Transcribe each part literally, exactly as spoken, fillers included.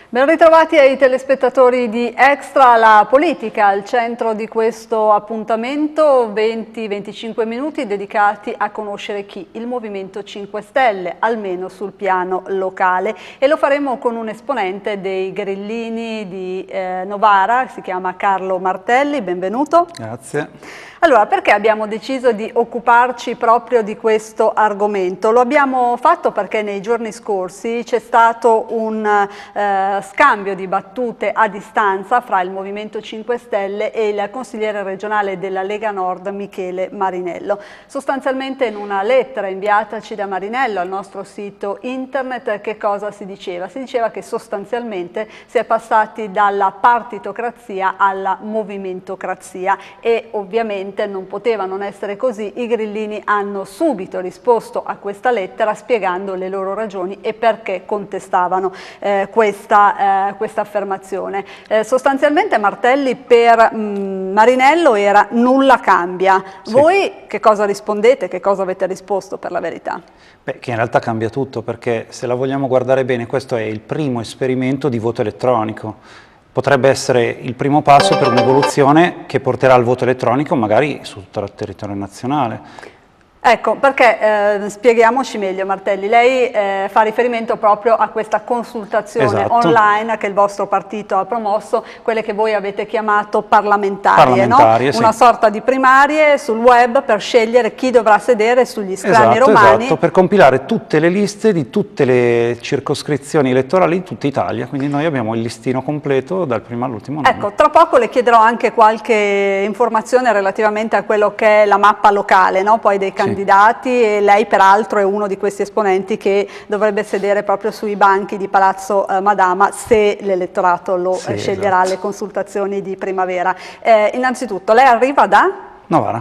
Ben ritrovati ai telespettatori di Extra, la politica al centro di questo appuntamento, venti venticinque minuti dedicati a conoscere chi? Il Movimento cinque Stelle, almeno sul piano locale, e lo faremo con un esponente dei grillini di eh, Novara, si chiama Carlo Martelli, benvenuto. Grazie. Allora, perché abbiamo deciso di occuparci proprio di questo argomento? Lo abbiamo fatto perché nei giorni scorsi c'è stato un eh, scambio di battute a distanza fra il Movimento cinque Stelle e il consigliere regionale della Lega Nord Michele Marinello. Sostanzialmente in una lettera inviataci da Marinello al nostro sito internet che cosa si diceva? Si diceva che sostanzialmente si è passati dalla partitocrazia alla movimentocrazia e ovviamente non poteva non essere così. I grillini hanno subito risposto a questa lettera spiegando le loro ragioni e perché contestavano eh, questa, eh, questa affermazione. Eh, sostanzialmente Martelli per mh, Marinello era nulla cambia. Sì. Voi che cosa rispondete? Che cosa avete risposto per la verità? Beh, che in realtà cambia tutto, perché se la vogliamo guardare bene questo è il primo esperimento di voto elettronico. Potrebbe essere il primo passo per un'evoluzione che porterà al voto elettronico magari su tutto il territorio nazionale. Ecco, perché eh, spieghiamoci meglio Martelli, lei eh, fa riferimento proprio a questa consultazione esatto. online che il vostro partito ha promosso, quelle che voi avete chiamato parlamentarie, parlamentarie no? sì. Una sorta di primarie sul web per scegliere chi dovrà sedere sugli scranni esatto, romani. Esatto, per compilare tutte le liste di tutte le circoscrizioni elettorali di tutta Italia, quindi noi abbiamo il listino completo dal primo all'ultimo nome. Ecco, tra poco le chiederò anche qualche informazione relativamente a quello che è la mappa locale, no? Poi dei candidati. Candidati e lei peraltro è uno di questi esponenti che dovrebbe sedere proprio sui banchi di Palazzo eh, Madama se l'elettorato lo sì, eh, sceglierà esatto. alle consultazioni di primavera. Eh, innanzitutto lei arriva da? Novara.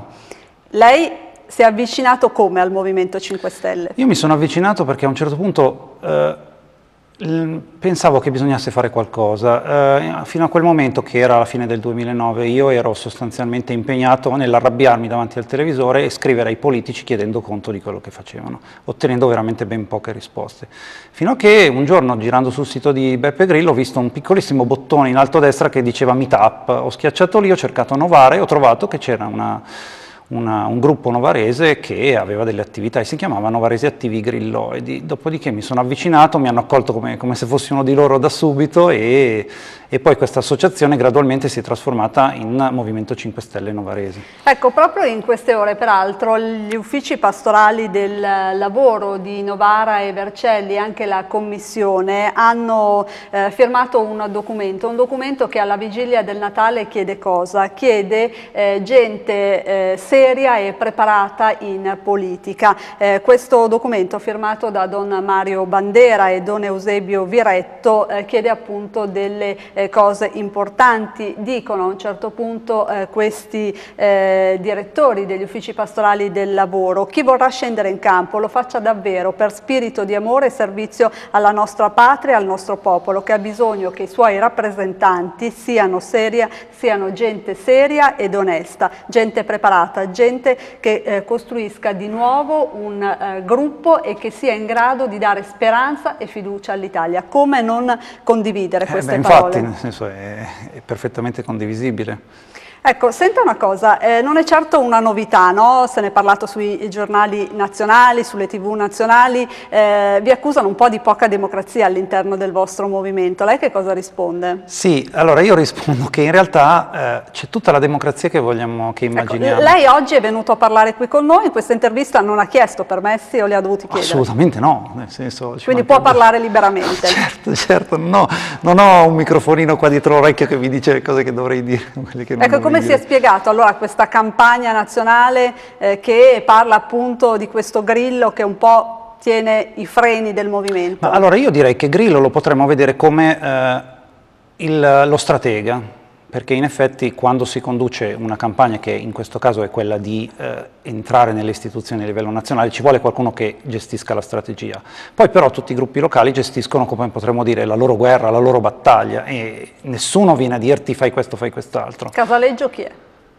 Lei si è avvicinato come al Movimento cinque Stelle? Io mi sono avvicinato perché a un certo punto eh, pensavo che bisognasse fare qualcosa. Eh, fino a quel momento, che era la fine del duemilanove, io ero sostanzialmente impegnato nell'arrabbiarmi davanti al televisore e scrivere ai politici chiedendo conto di quello che facevano, ottenendo veramente ben poche risposte. Fino a che un giorno, girando sul sito di Beppe Grillo, ho visto un piccolissimo bottone in alto a destra che diceva Meetup. Ho schiacciato lì, ho cercato Novara e ho trovato che c'era una... Una, un gruppo novarese che aveva delle attività e si chiamava Novaresi Attivi Grilloidi. Dopodiché mi sono avvicinato, mi hanno accolto come, come se fossi uno di loro da subito e, e poi questa associazione gradualmente si è trasformata in Movimento cinque Stelle Novaresi. Ecco, proprio in queste ore peraltro gli uffici pastorali del lavoro di Novara e Vercelli e anche la commissione hanno eh, firmato un documento, un documento che alla vigilia del Natale chiede cosa? Chiede eh, gente eh, seria e preparata in politica. Eh, questo documento firmato da Don Mario Bandera e Don Eusebio Viretto eh, chiede appunto delle eh, cose importanti. Dicono a un certo punto eh, questi eh, direttori degli uffici pastorali del lavoro: chi vorrà scendere in campo lo faccia davvero per spirito di amore e servizio alla nostra patria e al nostro popolo, che ha bisogno che i suoi rappresentanti siano seria, siano gente seria ed onesta, gente preparata, gente che eh, costruisca di nuovo un eh, gruppo e che sia in grado di dare speranza e fiducia all'Italia. Come non condividere queste eh beh, parole? Infatti, nel senso è, è perfettamente condivisibile. Ecco, senta una cosa, eh, non è certo una novità, no? Se ne è parlato sui giornali nazionali, sulle tv nazionali, eh, vi accusano un po' di poca democrazia all'interno del vostro movimento. Lei che cosa risponde? Sì, allora io rispondo che in realtà eh, c'è tutta la democrazia che vogliamo, che immaginiamo. Ecco, lei oggi è venuto a parlare qui con noi, in questa intervista non ha chiesto permessi o li ha dovuti chiedere? Assolutamente no, nel senso... Quindi può parlare liberamente? Certo, certo, no, non ho un microfonino qua dietro l'orecchio che mi dice le cose che dovrei dire. Quelle che non ecco, come si è spiegato allora questa campagna nazionale eh, che parla appunto di questo Grillo che un po' tiene i freni del movimento? Ma allora io direi che Grillo lo potremmo vedere come eh, il, lo stratega, perché in effetti quando si conduce una campagna che in questo caso è quella di eh, entrare nelle istituzioni a livello nazionale, ci vuole qualcuno che gestisca la strategia. Poi però tutti i gruppi locali gestiscono, come potremmo dire, la loro guerra, la loro battaglia e nessuno viene a dirti fai questo, fai quest'altro. Casaleggio chi è?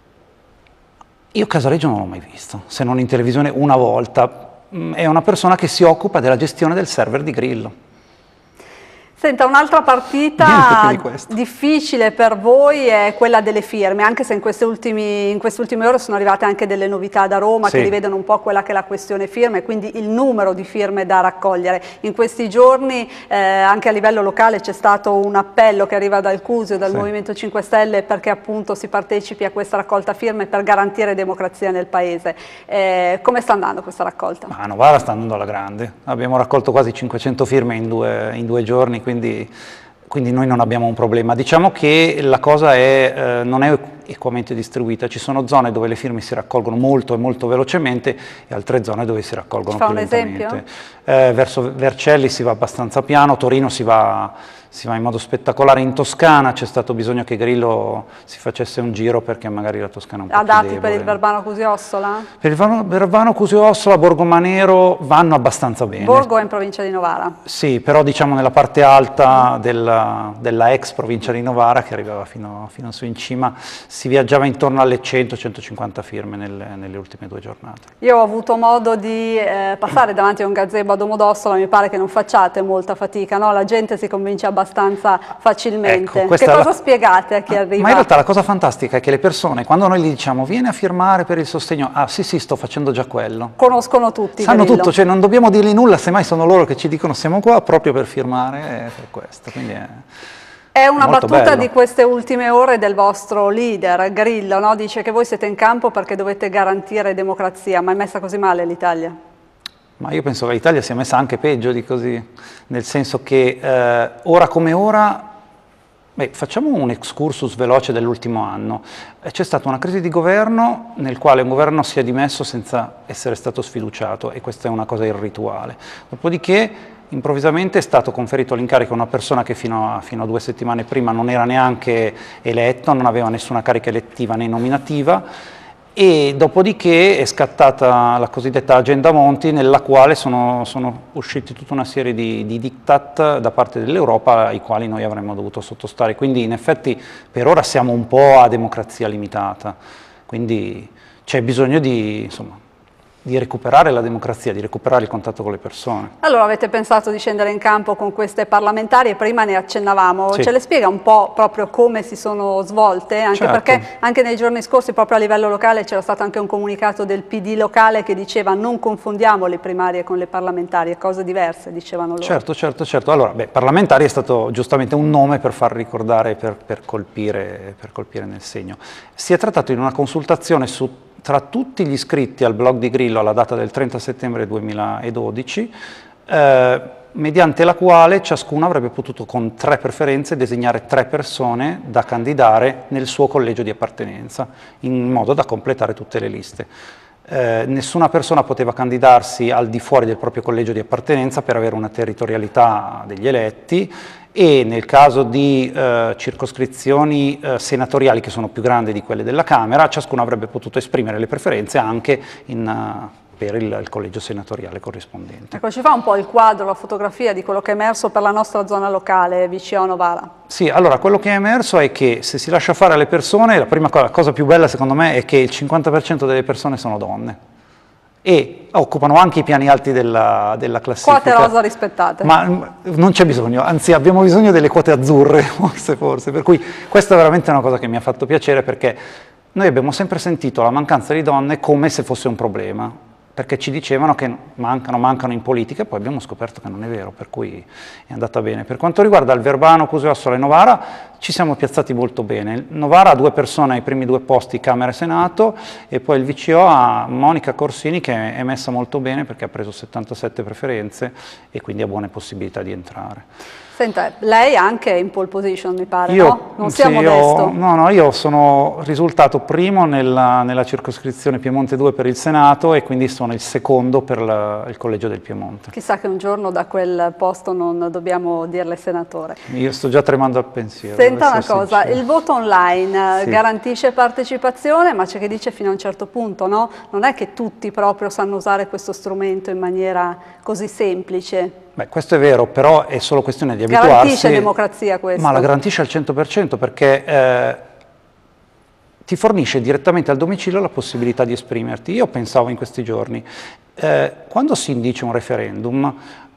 Io Casaleggio non l'ho mai visto, se non in televisione una volta. È una persona che si occupa della gestione del server di Grillo. Senta, un'altra partita difficile per voi è quella delle firme, anche se in queste, ultimi, in queste ultime ore sono arrivate anche delle novità da Roma, sì, che rivedono un po' quella che è la questione firme, quindi il numero di firme da raccogliere. In questi giorni eh, anche a livello locale c'è stato un appello che arriva dal Cusio, dal sì. Movimento cinque Stelle, perché appunto si partecipi a questa raccolta firme per garantire democrazia nel Paese. Eh, come sta andando questa raccolta? Ma a Novara sta andando alla grande, abbiamo raccolto quasi cinquecento firme in due, in due giorni, quindi, quindi noi non abbiamo un problema. Diciamo che la cosa è, eh, non è equamente distribuita, ci sono zone dove le firme si raccolgono molto e molto velocemente e altre zone dove si raccolgono più lentamente. Fa un esempio? Eh, verso Vercelli si va abbastanza piano, Torino si va, si va in modo spettacolare, in Toscana c'è stato bisogno che Grillo si facesse un giro perché magari la Toscana è un po' più debole. Adatti per il Verbano Cusio-Ossola? Per il Verbano Cusio-Ossola, Borgomanero vanno abbastanza bene. Borgo è in provincia di Novara? Sì, però diciamo nella parte alta della, della ex provincia di Novara, che arrivava fino, fino su in cima, si viaggiava intorno alle cento centocinquanta firme nelle, nelle ultime due giornate. Io ho avuto modo di eh, passare davanti a un gazebo a Domodossola, mi pare che non facciate molta fatica, no? La gente si convince abbastanza facilmente. Ecco, che cosa la... spiegate a chi ah, arriva? Ma in realtà la cosa fantastica è che le persone, quando noi gli diciamo vieni a firmare per il sostegno, ah sì sì sto facendo già quello. Conoscono tutti. Sanno Grillo. Tutto, cioè non dobbiamo dirgli nulla, semmai sono loro che ci dicono siamo qua proprio per firmare e per questo. Quindi è... È una battuta bello. Di queste ultime ore del vostro leader, Grillo, no? Dice che voi siete in campo perché dovete garantire democrazia, ma è messa così male l'Italia? Ma io penso che l'Italia sia messa anche peggio di così, nel senso che eh, ora come ora, beh, facciamo un excursus veloce dell'ultimo anno. C'è stata una crisi di governo nel quale un governo si è dimesso senza essere stato sfiduciato e questa è una cosa irrituale. Dopodiché improvvisamente è stato conferito l'incarico a una persona che fino a, fino a due settimane prima non era neanche eletto, non aveva nessuna carica elettiva né nominativa, e dopodiché è scattata la cosiddetta agenda Monti, nella quale sono, sono usciti tutta una serie di, di diktat da parte dell'Europa ai quali noi avremmo dovuto sottostare, quindi in effetti per ora siamo un po' a democrazia limitata, quindi c'è bisogno di, insomma, di recuperare la democrazia, di recuperare il contatto con le persone. Allora avete pensato di scendere in campo con queste parlamentari e prima ne accennavamo, sì. Ce le spiega un po' proprio come si sono svolte? Anche certo. Perché anche nei giorni scorsi proprio a livello locale c'era stato anche un comunicato del P D locale che diceva non confondiamo le primarie con le parlamentari, è cose diverse, dicevano loro. Certo, certo, certo. Allora, beh, parlamentari è stato giustamente un nome per far ricordare, per, per, colpire, per colpire nel segno. Si è trattato di una consultazione su tra tutti gli iscritti al blog di Grillo alla data del trenta settembre duemiladodici, eh, mediante la quale ciascuno avrebbe potuto con tre preferenze designare tre persone da candidare nel suo collegio di appartenenza, in modo da completare tutte le liste. Eh, nessuna persona poteva candidarsi al di fuori del proprio collegio di appartenenza per avere una territorialità degli eletti, e nel caso di eh, circoscrizioni eh, senatoriali che sono più grandi di quelle della Camera, ciascuno avrebbe potuto esprimere le preferenze anche in, uh, per il, il collegio senatoriale corrispondente. Ecco, ci fa un po' il quadro, la fotografia di quello che è emerso per la nostra zona locale vicino a Novara? Sì, allora quello che è emerso è che se si lascia fare alle persone, la prima cosa, la cosa più bella secondo me è che il cinquanta per cento delle persone sono donne e occupano anche i piani alti della, della classifica. Quote rosa rispettate. Ma non c'è bisogno, anzi abbiamo bisogno delle quote azzurre, forse, forse, per cui questa è veramente una cosa che mi ha fatto piacere, perché noi abbiamo sempre sentito la mancanza di donne come se fosse un problema, perché ci dicevano che mancano, mancano in politica, e poi abbiamo scoperto che non è vero, per cui è andata bene. Per quanto riguarda il Verbano, Cusio-Ossola e Novara, ci siamo piazzati molto bene. Novara ha due persone ai primi due posti, Camera e Senato, e poi il V C O ha Monica Corsini, che è messa molto bene perché ha preso settantasette preferenze e quindi ha buone possibilità di entrare. Senta, lei anche in pole position mi pare, io, no? Non sia sì, modesto. Io, no, no, io sono risultato primo nella, nella circoscrizione Piemonte due per il Senato e quindi sono il secondo per la, il collegio del Piemonte. Chissà che un giorno da quel posto non dobbiamo dirle senatore. Io sto già tremando al pensiero. Senta una cosa, sincero. Il voto online sì. garantisce partecipazione, ma c'è che dice fino a un certo punto, no? Non è che tutti proprio sanno usare questo strumento in maniera così semplice. Beh, questo è vero, però è solo questione di abituarsi. Garantisce democrazia questo? Ma la garantisce al cento per cento perché eh, ti fornisce direttamente al domicilio la possibilità di esprimerti. Io pensavo in questi giorni, eh, quando si indice un referendum,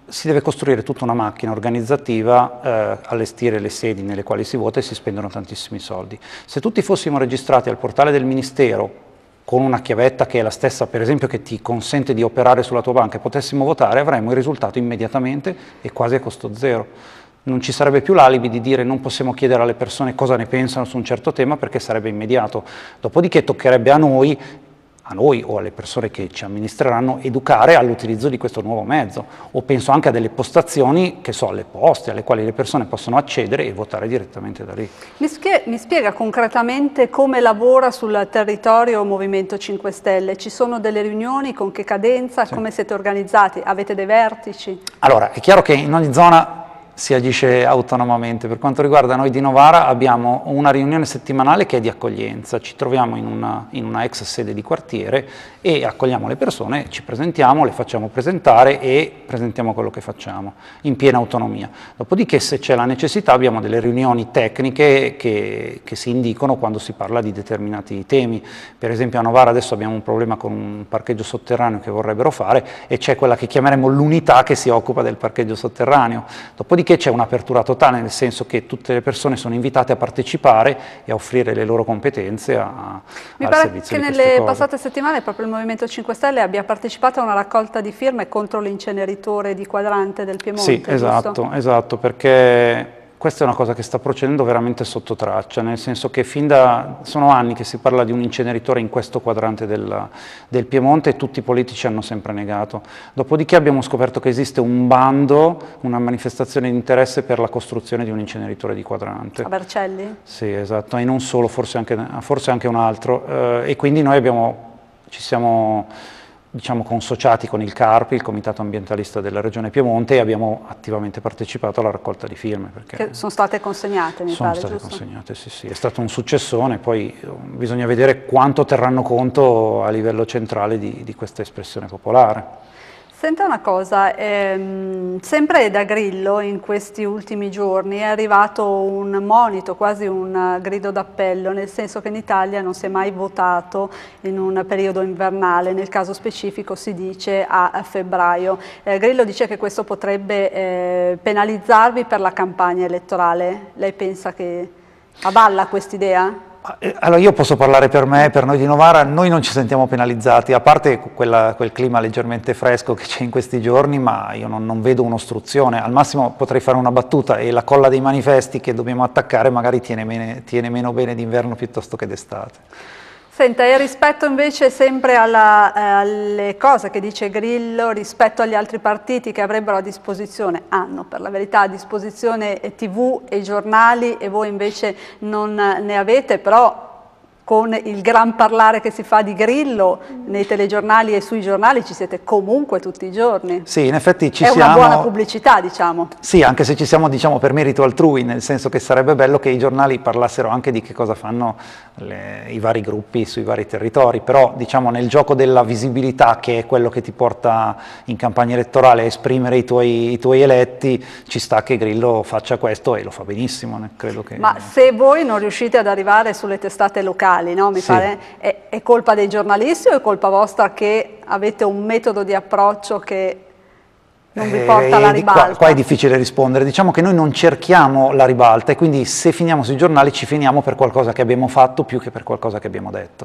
si deve costruire tutta una macchina organizzativa, eh, allestire le sedi nelle quali si vota e si spendono tantissimi soldi. Se tutti fossimo registrati al portale del Ministero con una chiavetta che è la stessa, per esempio, che ti consente di operare sulla tua banca e potessimo votare, avremmo il risultato immediatamente e quasi a costo zero. Non ci sarebbe più l'alibi di dire non possiamo chiedere alle persone cosa ne pensano su un certo tema perché sarebbe immediato. Dopodiché toccherebbe a noi, a noi o alle persone che ci amministreranno, educare all'utilizzo di questo nuovo mezzo. O penso anche a delle postazioni, che so, alle poste, alle quali le persone possono accedere e votare direttamente da lì. Mi, mi spiega concretamente come lavora sul territorio Movimento cinque Stelle? Ci sono delle riunioni, con che cadenza, sì. Come siete organizzati? Avete dei vertici? Allora, è chiaro che in ogni zona si agisce autonomamente. Per quanto riguarda noi di Novara abbiamo una riunione settimanale che è di accoglienza, ci troviamo in una, in una ex sede di quartiere e accogliamo le persone, ci presentiamo, le facciamo presentare e presentiamo quello che facciamo in piena autonomia. Dopodiché, se c'è la necessità, abbiamo delle riunioni tecniche che, che si indicano quando si parla di determinati temi. Per esempio a Novara adesso abbiamo un problema con un parcheggio sotterraneo che vorrebbero fare e c'è quella che chiameremo l'unità che si occupa del parcheggio sotterraneo. Dopodiché c'è un'apertura totale, nel senso che tutte le persone sono invitate a partecipare e a offrire le loro competenze a, Mi al pare servizio che di nelle cose. passate settimane proprio il Movimento cinque Stelle abbia partecipato a una raccolta di firme contro l'inceneritore di Quadrante del Piemonte. Sì, esatto, giusto? esatto, perché questa è una cosa che sta procedendo veramente sotto traccia, nel senso che fin da, sono anni che si parla di un inceneritore in questo quadrante del, del Piemonte e tutti i politici hanno sempre negato. Dopodiché abbiamo scoperto che esiste un bando, una manifestazione di interesse per la costruzione di un inceneritore di Quadrante. A Vercelli? Sì, esatto, e non solo, forse anche, forse anche un altro. Eh, e quindi noi abbiamo, ci siamo diciamo consociati con il CARPI, il Comitato Ambientalista della Regione Piemonte, e abbiamo attivamente partecipato alla raccolta di firme. Perché che sono state consegnate, mi sono pare, state giusto? consegnate, sì, sì. È stato un successone, poi bisogna vedere quanto terranno conto a livello centrale di, di questa espressione popolare. Senta una cosa, ehm, sempre da Grillo in questi ultimi giorni è arrivato un monito, quasi un grido d'appello, nel senso che in Italia non si è mai votato in un periodo invernale, nel caso specifico si dice a, a febbraio. Eh, Grillo dice che questo potrebbe eh, penalizzarvi per la campagna elettorale. Lei pensa che avalla quest'idea? Allora io posso parlare per me, per noi di Novara, noi non ci sentiamo penalizzati, a parte quella, quel clima leggermente fresco che c'è in questi giorni, ma io non, non vedo un'ostruzione, al massimo potrei fare una battuta e la colla dei manifesti che dobbiamo attaccare magari tiene, meno, tiene meno bene d'inverno piuttosto che d'estate. Senta, e rispetto invece sempre alla, eh, alle cose che dice Grillo, rispetto agli altri partiti che avrebbero a disposizione, hanno per la verità a disposizione tivù e giornali e voi invece non ne avete, però con il gran parlare che si fa di Grillo nei telegiornali e sui giornali ci siete comunque tutti i giorni. Sì, in effetti ci È siamo... una buona pubblicità, diciamo. Sì, anche se ci siamo, diciamo, per merito altrui, nel senso che sarebbe bello che i giornali parlassero anche di che cosa fanno le, i vari gruppi sui vari territori, però diciamo nel gioco della visibilità, che è quello che ti porta in campagna elettorale a esprimere i tuoi, i tuoi eletti, ci sta che Grillo faccia questo e lo fa benissimo, ne, credo che... Ma se voi non riuscite ad arrivare sulle testate locali, no? Mi sì. pare, è, è colpa dei giornalisti o è colpa vostra che avete un metodo di approccio che non vi porta alla ribalta? Qua, qua è difficile rispondere, diciamo che noi non cerchiamo la ribalta e quindi se finiamo sui giornali ci finiamo per qualcosa che abbiamo fatto più che per qualcosa che abbiamo detto.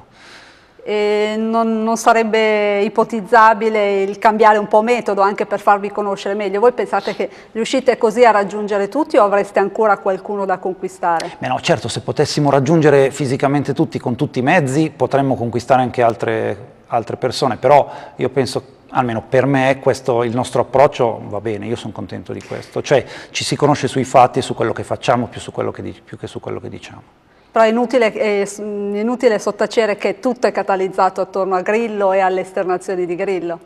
E non, non sarebbe ipotizzabile il cambiare un po' metodo anche per farvi conoscere meglio? Voi pensate che riuscite così a raggiungere tutti o avreste ancora qualcuno da conquistare? Beh no, certo, se potessimo raggiungere fisicamente tutti con tutti i mezzi potremmo conquistare anche altre, altre persone, però io penso, almeno per me, questo, il nostro approccio va bene, io sono contento di questo, cioè ci si conosce sui fatti e su quello che facciamo più, su quello che, più che su quello che diciamo. Però è inutile, è inutile sottacere che tutto è catalizzato attorno a Grillo e alle esternazioni di Grillo.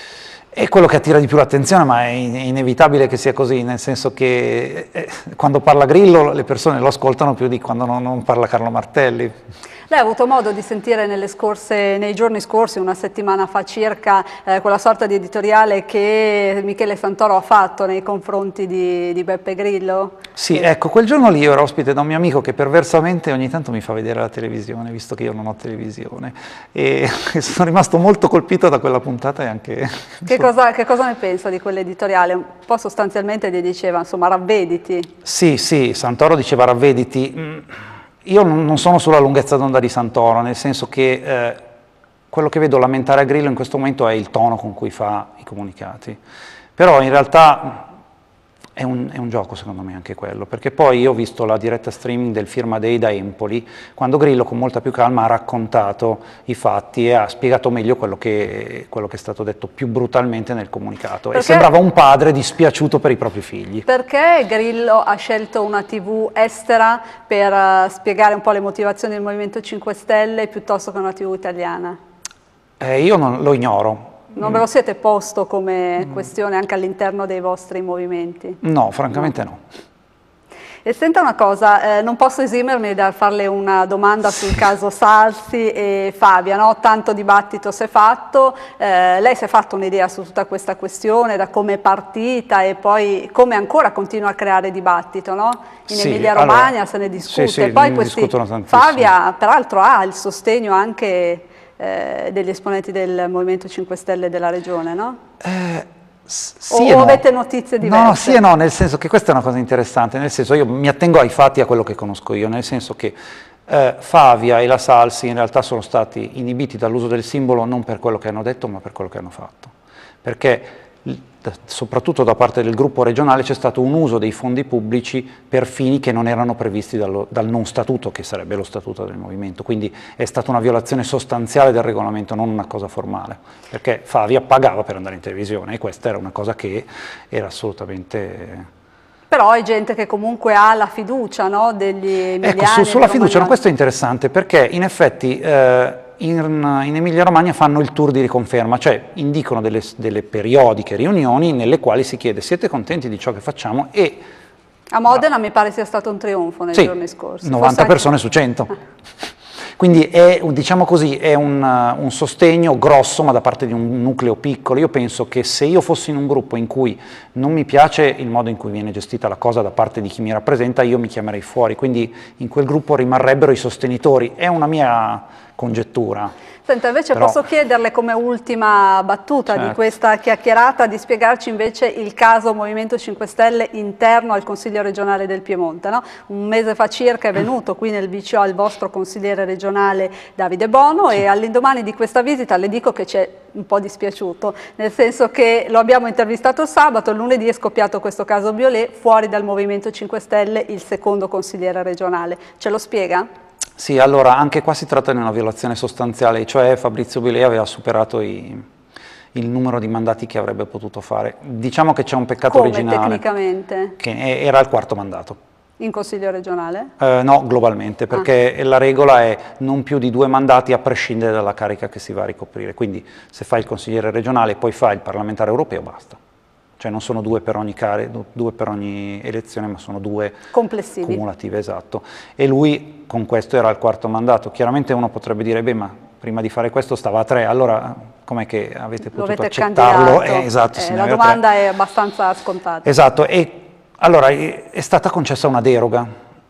È quello che attira di più l'attenzione, ma è inevitabile che sia così, nel senso che eh, quando parla Grillo le persone lo ascoltano più di quando non, non parla Carlo Martelli. Lei ha avuto modo di sentire nelle scorse, nei giorni scorsi, una settimana fa circa, eh, quella sorta di editoriale che Michele Santoro ha fatto nei confronti di, di Beppe Grillo? Sì, ecco, quel giorno lì io ero ospite da un mio amico che perversamente ogni tanto mi fa vedere la televisione, visto che io non ho televisione, e sono rimasto molto colpito da quella puntata e anche... Che cosa, che cosa ne pensa di quell'editoriale? Un po' sostanzialmente gli diceva, insomma, ravvediti. Sì, sì, Santoro diceva ravvediti. Io non sono sulla lunghezza d'onda di Santoro, nel senso che eh, quello che vedo lamentare a Grillo in questo momento è il tono con cui fa i comunicati. Però in realtà è un, è un gioco, secondo me, anche quello, perché poi io ho visto la diretta streaming del Firma Day da Empoli, quando Grillo con molta più calma ha raccontato i fatti e ha spiegato meglio quello che, quello che è stato detto più brutalmente nel comunicato. Perché? E sembrava un padre dispiaciuto per i propri figli. Perché Grillo ha scelto una tivù estera per uh, spiegare un po' le motivazioni del Movimento cinque Stelle piuttosto che una tivù italiana? Eh, io non, lo ignoro. Non ve lo siete posto come questione anche all'interno dei vostri movimenti? No, francamente no. no. E senta una cosa, eh, non posso esimermi dal farle una domanda sul caso Salsi e Favia, no? Tanto dibattito si è fatto, eh, lei si è fatto un'idea su tutta questa questione, da come è partita e poi come ancora continua a creare dibattito, no? In sì, Emilia Romagna allora, se ne discute, sì, sì, poi ne questi, Favia peraltro ha il sostegno anche eh, degli esponenti del Movimento cinque Stelle della regione, no? Eh... Sì o no. avete notizie diverse? No, sì e no, nel senso che questa è una cosa interessante, nel senso io mi attengo ai fatti, a quello che conosco io, nel senso che eh, Favia e la Salsi in realtà sono stati inibiti dall'uso del simbolo non per quello che hanno detto ma per quello che hanno fatto, perché soprattutto da parte del gruppo regionale c'è stato un uso dei fondi pubblici per fini che non erano previsti dallo, dal non statuto, che sarebbe lo statuto del movimento, quindi è stata una violazione sostanziale del regolamento, non una cosa formale, perché Favia pagava per andare in televisione e questa era una cosa che era assolutamente... Però è gente che comunque ha la fiducia, no, degli emiliani. Ecco, su, sulla fiducia, no, questo è interessante perché in effetti... Eh, In, in Emilia-Romagna fanno il tour di riconferma, cioè indicano delle, delle periodiche riunioni nelle quali si chiede siete contenti di ciò che facciamo e... A Modena ah, mi pare sia stato un trionfo nei sì, giorni scorsi. novanta Forse persone anche... su cento. Quindi è, diciamo così, è un, un sostegno grosso ma da parte di un nucleo piccolo. Io penso che se io fossi in un gruppo in cui non mi piace il modo in cui viene gestita la cosa da parte di chi mi rappresenta, io mi chiamerei fuori, quindi in quel gruppo rimarrebbero i sostenitori. È una mia congettura. Senta, invece Però... posso chiederle come ultima battuta certo. di questa chiacchierata di spiegarci invece il caso Movimento cinque Stelle interno al Consiglio regionale del Piemonte, no? Un mese fa circa è venuto qui nel V C O il vostro consigliere regionale Davide Bono sì. e all'indomani di questa visita le dico che c'è un po' dispiaciuto, nel senso che lo abbiamo intervistato sabato, il lunedì è scoppiato questo caso Biolè, fuori dal Movimento cinque Stelle il secondo consigliere regionale. Ce lo spiega? Sì, allora anche qua si tratta di una violazione sostanziale, cioè Fabrizio Biolè aveva superato i, il numero di mandati che avrebbe potuto fare. Diciamo che c'è un peccato Come, originale. tecnicamente? Che era il quarto mandato. In Consiglio regionale? Eh, no, globalmente, perché ah. la regola è non più di due mandati a prescindere dalla carica che si va a ricoprire. Quindi se fai il consigliere regionale e poi fai il parlamentare europeo, basta. Cioè non sono due per ogni, care, due per ogni elezione, ma sono due complessivi. Cumulative, esatto. E lui con questo era il quarto mandato. Chiaramente uno potrebbe dire, beh, ma prima di fare questo stava a tre, allora com'è che avete potuto avete accettarlo? Eh, esatto, eh, la domanda tre. È abbastanza scontata. Esatto, e allora è, è stata concessa una deroga.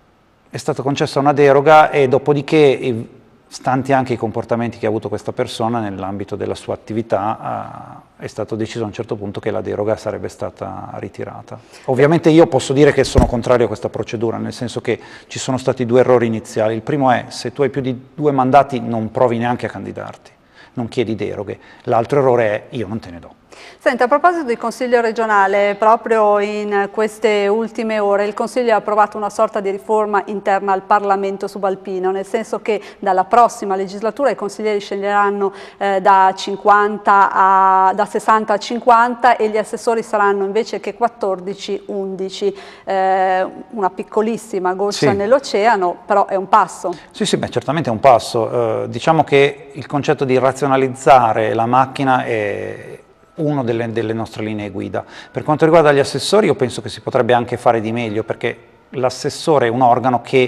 È stata concessa una deroga e dopodiché, stanti anche i comportamenti che ha avuto questa persona nell'ambito della sua attività, è stato deciso a un certo punto che la deroga sarebbe stata ritirata. Ovviamente io posso dire che sono contrario a questa procedura, nel senso che ci sono stati due errori iniziali. Il primo è, se tu hai più di due mandati non provi neanche a candidarti, non chiedi deroghe. L'altro errore è, io non te ne do. Senta, a proposito del Consiglio regionale, proprio in queste ultime ore il Consiglio ha approvato una sorta di riforma interna al Parlamento subalpino, nel senso che dalla prossima legislatura i consiglieri scenderanno eh, da, cinquanta a, da sessanta a cinquanta e gli assessori saranno invece che quattordici, undici, eh, una piccolissima goccia sì. nell'oceano, però è un passo. Sì, sì, beh, certamente è un passo. Eh, diciamo che il concetto di razionalizzare la macchina è una delle, delle nostre linee guida. Per quanto riguarda gli assessori io penso che si potrebbe anche fare di meglio, perché l'assessore è un organo che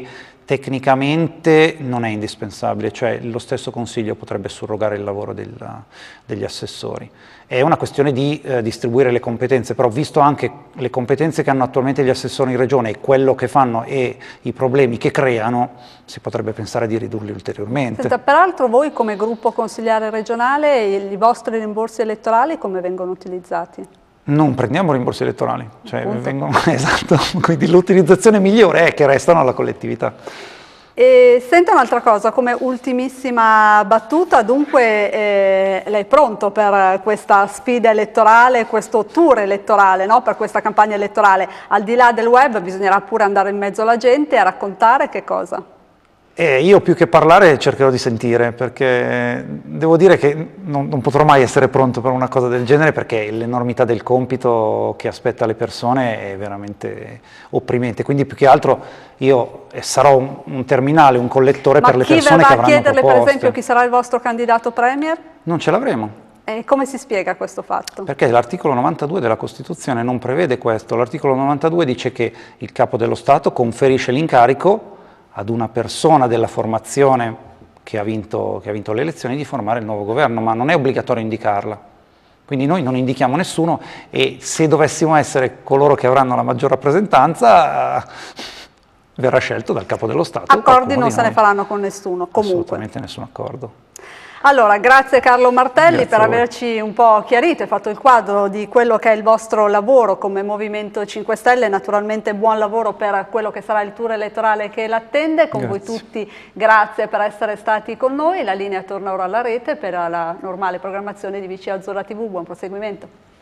tecnicamente non è indispensabile, cioè lo stesso Consiglio potrebbe surrogare il lavoro del, degli assessori. È una questione di eh, distribuire le competenze, però visto anche le competenze che hanno attualmente gli assessori in regione e quello che fanno e i problemi che creano, si potrebbe pensare di ridurli ulteriormente. Senta, peraltro voi come gruppo consigliare regionale, i vostri rimborsi elettorali come vengono utilizzati? Non prendiamo rimborsi elettorali, cioè vengono, esatto, quindi l'utilizzazione migliore è che restano alla collettività. E senta un'altra cosa, come ultimissima battuta, dunque eh, lei è pronto per questa sfida elettorale, questo tour elettorale, no? Per questa campagna elettorale? Al di là del web bisognerà pure andare in mezzo alla gente a raccontare che cosa? Eh, io più che parlare cercherò di sentire, perché devo dire che non, non potrò mai essere pronto per una cosa del genere, perché l'enormità del compito che aspetta le persone è veramente opprimente, quindi più che altro io sarò un, un terminale, un collettore Ma per le persone che avranno proposte. Ma chi verrà a chiederle per esempio chi sarà il vostro candidato premier? Non ce l'avremo. E come si spiega questo fatto? Perché l'articolo novantadue della Costituzione non prevede questo, l'articolo novantadue dice che il Capo dello Stato conferisce l'incarico ad una persona della formazione che ha, vinto, che ha vinto le elezioni di formare il nuovo governo, ma non è obbligatorio indicarla. Quindi noi non indichiamo nessuno e se dovessimo essere coloro che avranno la maggior rappresentanza, eh, verrà scelto dal Capo dello Stato. Accordi non se ne faranno con nessuno, comunque. Assolutamente nessun accordo. Allora, grazie Carlo Martelli Grazie per averci un po' chiarito e fatto il quadro di quello che è il vostro lavoro come Movimento cinque Stelle, naturalmente buon lavoro per quello che sarà il tour elettorale che l'attende, con grazie. Voi tutti grazie per essere stati con noi, la linea torna ora alla rete per la normale programmazione di V C Azzurra tivù, buon proseguimento.